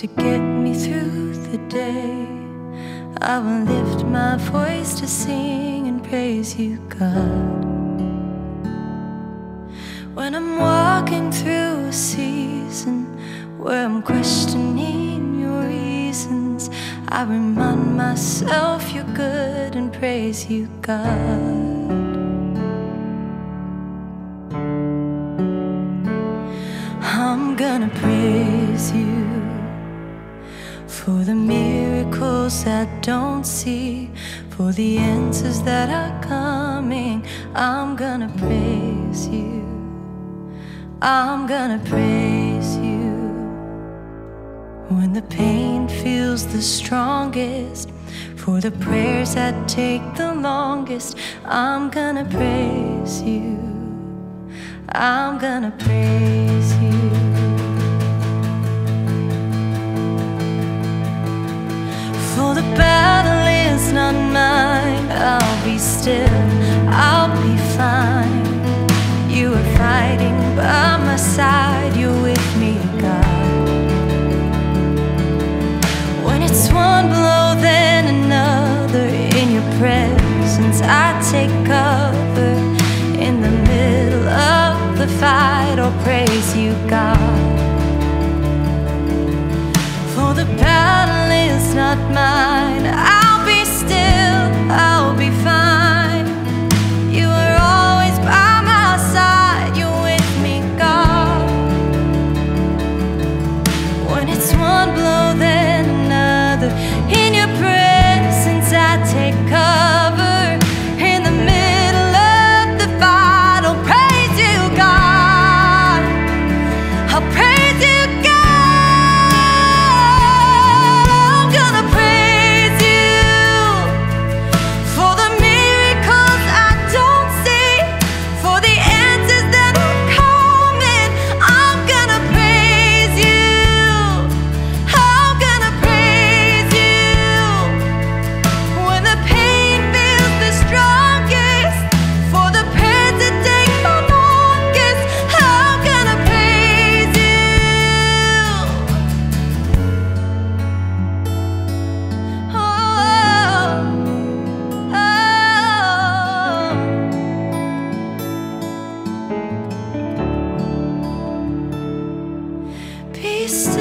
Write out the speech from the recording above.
to get me through the day. I will lift my voice to sing and praise you, God. When I'm walking through a season where I'm questioning your reasons, I remind myself you're good and praise you, God. I'm gonna praise you for the miracles I don't see, for the answers that are coming. I'm gonna praise you. I'm gonna praise you. When the pain feels the strongest, for the prayers that take the longest, I'm gonna praise you. I'm gonna praise you. For the battle is not mine. I'll be still, I'll be fine. You are fighting by my side. You're with me, God. When it's one blow then another, in your presence I take cover. In the middle of the fight, I'll praise you, God. For the battle is not mine. I'll be still, I'll be fine. You are always by my side. You're with me, God. When it's one blow then another, in your presence I take cover. In the middle of the fight, I'll praise you, God. I'll praise you, God. Be still.